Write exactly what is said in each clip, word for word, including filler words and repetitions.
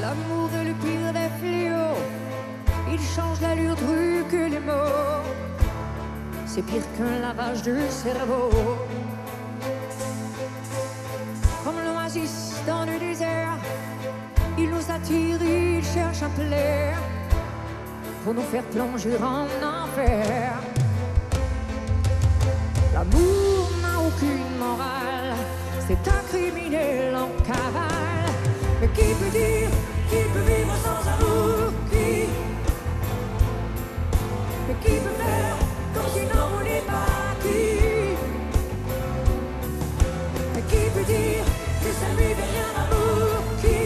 L'amour est le pire des fléaux. Il change l'allure de rue que les mots. C'est pire qu'un lavage de cerveau. Comme l'oasis dans le désert, il nous attire, il cherche à plaire pour nous faire plonger en enfer. L'amour n'a aucune morale, c'est un criminel en cavale. Mais qui peut dire, qui peut vivre sans amour? Qui? Mais qui peut faire comme s'il n'en voulait pas? Qui? Mais qui peut dire que ça lui fait rien d'amour? Qui?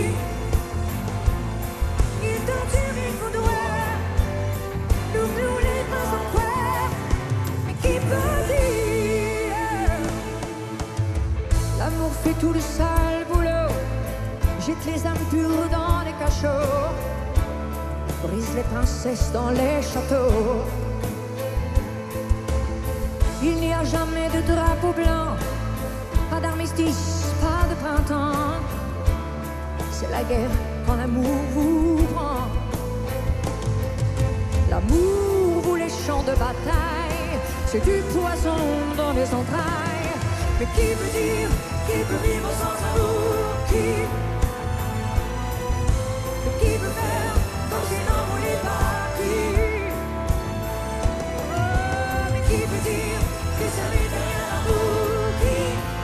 Il torture, il foudroie, nous nous les pas en croire. Mais qui peut dire? L'amour fait tout le sale boulot, jette les âmes pures dans les cachots, brise les princesses dans les châteaux. Il n'y a jamais de drapeau blanc, pas d'armistice, pas de printemps. C'est la guerre quand l'amour vous prend. L'amour vous les champs de bataille, c'est du poison dans les entrailles. Mais qui peut dire, qui peut vivre sans amour? Qui? Mais qui peut faire comme s'il n'en voulait pas? Qui? Oh, mais qui peut dire que ça lui fait rien d'amour? Qui?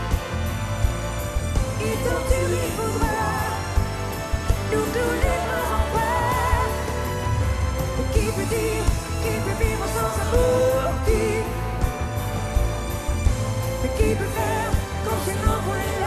Il torture, il faudra nous clouer les mains en fer. Mais qui peut dire, qui peut vivre sans amour? Qui? Mais qui peut faire comme s'il n'en voulait pas?